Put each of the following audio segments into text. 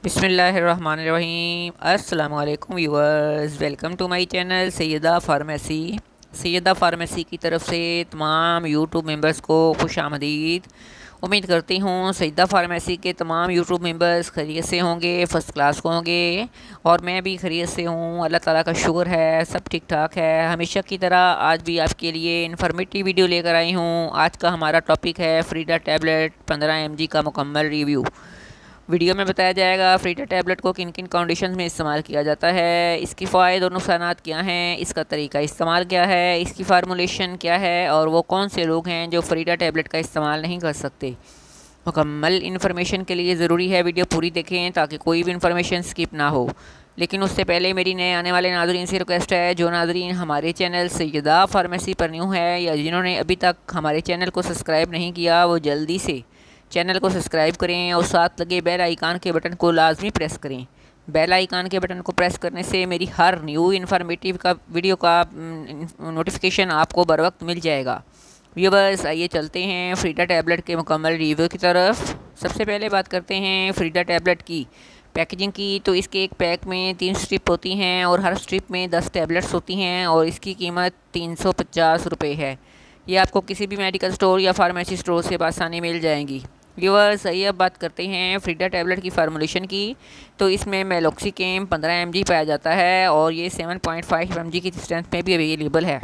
बिस्मिल्लाहिर्रहमानिर्रहीम। अस्सलामु अलैकुम viewers, welcome to my channel Syeda Pharmacy. Syeda Pharmacy की तरफ से तमाम यूट्यूब मेंबर्स को खुश आमदीद। उम्मीद करती हूँ सैयदा फार्मेसी के तमाम यूट्यूब मेंबर्स खैरियत से होंगे, फ़र्स्ट क्लास होंगे और मैं भी खैरियत से हूँ। अल्लाह ताला का शुक्र है, सब ठीक ठाक है। हमेशा की तरह आज भी आपके लिए इन्फॉर्मेटिव वीडियो लेकर आई हूँ। आज का हमारा टॉपिक है फ्रीडा टैबलेट 15 mg का मुकम्मल रिव्यू। वीडियो में बताया जाएगा फ्रीडा टैबलेट को किन किन कंडीशंस में इस्तेमाल किया जाता है, इसके फ़ायदे और नुकसानात क्या हैं, इसका तरीका इस्तेमाल क्या है, इसकी फार्मूलेशन क्या है और वो कौन से लोग हैं जो फ्रीडा टैबलेट का इस्तेमाल नहीं कर सकते। मुकम्मल इन्फॉर्मेशन के लिए ज़रूरी है वीडियो पूरी देखें ताकि कोई भी इन्फॉर्मेशन स्किप ना हो। लेकिन उससे पहले मेरी नए आने वाले नाज़रीन से रिक्वेस्ट है, जो नाज़रीन हमारे चैनल सैयदा फार्मेसी पर न्यू है या जिन्होंने अभी तक हमारे चैनल को सब्सक्राइब नहीं किया, वो जल्दी से चैनल को सब्सक्राइब करें और साथ लगे बेल आइकान के बटन को लाजमी प्रेस करें। बेल आइकान के बटन को प्रेस करने से मेरी हर न्यू इन्फॉर्मेटिव का वीडियो का नोटिफिकेशन आपको बर वक्त मिल जाएगा। व्यूअर्स, आइए चलते हैं फ्रीडा टैबलेट के मुकम्मल रिव्यू की तरफ। सबसे पहले बात करते हैं फ्रीडा टैबलेट की पैकेजिंग की। तो इसके एक पैक में 3 स्ट्रिप होती हैं और हर स्ट्रिप में 10 टैबलेट्स होती हैं और इसकी कीमत 350 रुपये है। ये आपको किसी भी मेडिकल स्टोर या फार्मेसी स्टोर से आसानी मिल जाएंगी। व्यूअर्स, आइए अब बात करते हैं फ्रीडा टैबलेट की फार्मूलेशन की। तो इसमें मेलोक्सिकेम 15 mg पाया जाता है और ये 7.5 mg की स्ट्रेंथ में भी अवेलेबल है।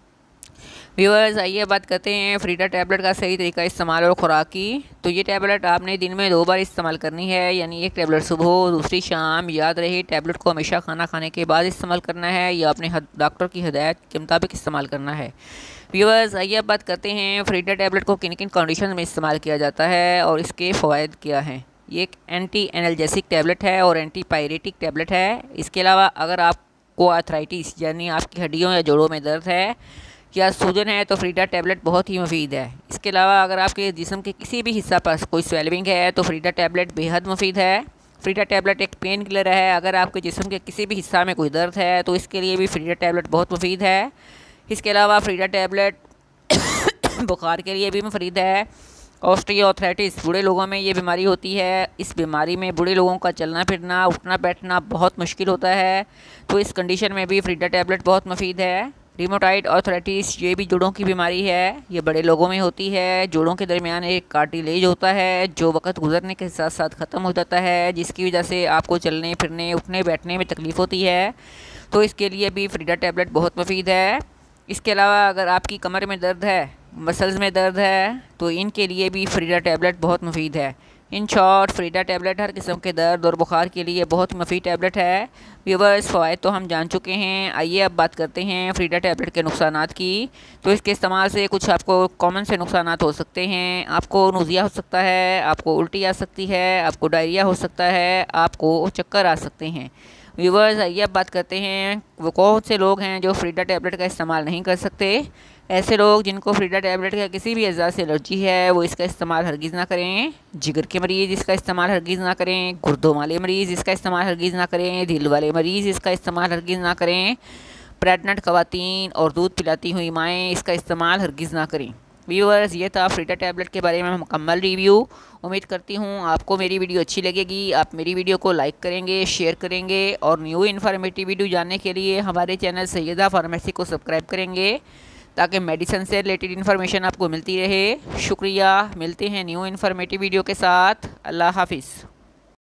व्यूअर्स, आइए बात करते हैं फ्रीडा टैबलेट का सही तरीका इस्तेमाल और खुराक की। तो ये टैबलेट आपने दिन में 2 बार इस्तेमाल करनी है, यानी एक टैबलेट सुबह दूसरी शाम। याद रहे, टैबलेट को हमेशा खाना खाने के बाद इस्तेमाल करना है या अपने डॉक्टर की हिदायत के मुताबिक इस्तेमाल करना है। व्यूअर्स, आइए अब बात करते हैं फ्रीडा टैबलेट को किन किन कंडीशन में इस्तेमाल किया जाता है और इसके फ़वाइद क्या हैं। ये एक एंटी एनाल्जेसिक टैबलेट है और एंटी पायरेटिक टैबलेट है। इसके अलावा अगर आपको आर्थराइटिस यानी आपकी हड्डियों या जोड़ों में दर्द है या सूजन है तो फ्रीडा टैबलेट बहुत ही मुफीद है। इसके अलावा अगर आपके जिस्म के किसी भी हिस्सा पर कोई स्वेलिंग है तो फ्रीडा टैबलेट बेहद मुफीद है। फ्रीडा टैबलेट एक पेन किलर है। अगर आपके जिस्म के किसी भी हिस्सा में कोई दर्द है तो इसके लिए भी फ्रीडा टैबलेट बहुत मुफीद है। इसके अलावा फ्रीडा टैबलेट बुखार के लिए भी मुफीद है। ऑस्टियोआर्थराइटिस, बूढ़े लोगों में ये बीमारी होती है। इस बीमारी में बूढ़े लोगों का चलना फिरना उठना बैठना बहुत मुश्किल होता है, तो इस कंडीशन में भी फ्रीडा टैबलेट बहुत मुफीद है। रिमोटाइड आर्थराइटिस, ये भी जोड़ों की बीमारी है। ये बड़े लोगों में होती है। जोड़ों के दरमियान एक कार्टिलेज होता है जो वक्त गुजरने के साथ साथ ख़त्म हो जाता है, जिसकी वजह से आपको चलने फिरने उठने बैठने में तकलीफ़ होती है, तो इसके लिए भी फ्रीडा टैबलेट बहुत मुफीद है। इसके अलावा अगर आपकी कमर में दर्द है, मसल्स में दर्द है, तो इनके लिए भी फ्रीडा टैबलेट बहुत मुफीद है। इन शॉर्ट, फ्रीडा टैबलेट हर किस्म के दर्द और बुखार के लिए बहुत मुफीद टैबलेट है। व्यूअर्स, फ़वाइद तो हम जान चुके हैं। आइए अब बात करते हैं फ्रीडा टैबलेट के नुकसानात की। तो इसके इस्तेमाल से कुछ आपको कॉमन से नुकसानात हो सकते हैं। आपको नूज़िया हो सकता है, आपको उल्टी आ सकती है, आपको डायरिया हो सकता है, आपको चक्कर आ सकते हैं। व्यूअर्स, आइए अब बात करते हैं वो कौन से लोग हैं जो फ्रीडा टैबलेट का इस्तेमाल नहीं कर सकते। ऐसे लोग जिनको फ्रीडा टैबलेट का किसी भी अज़ा से एलर्जी है वो इसका इस्तेमाल हरगिज़ ना करें। जिगर के मरीज़ इसका इस्तेमाल हरगिज़ ना करें। गुर्दों वाले मरीज़ इसका इस्तेमाल हरगिज़ ना करें। दिल वाले मरीज़ इसका इस्तेमाल हरगिज़ ना करें। प्रेग्नेंट ख़वातीन और दूध पिलाती हुई माएँ इसका इस्तेमाल हरगिज़ ना करें। व्यूअर्स, ये था फ्रीडा टैबलेट के बारे में मुकम्मल रिव्यू। उम्मीद करती हूँ आपको मेरी वीडियो अच्छी लगेगी। आप मेरी वीडियो को लाइक करेंगे, शेयर करेंगे और न्यू इन्फॉर्मेटिव वीडियो जानने के लिए हमारे चैनल सैयदा फार्मेसी को सब्सक्राइब करेंगे ताकि मेडिसिन से रिलेटेड इन्फॉर्मेशन आपको मिलती रहे। शुक्रिया। मिलते हैं न्यू इन्फॉर्मेटिव वीडियो के साथ। अल्लाह हाफिज़।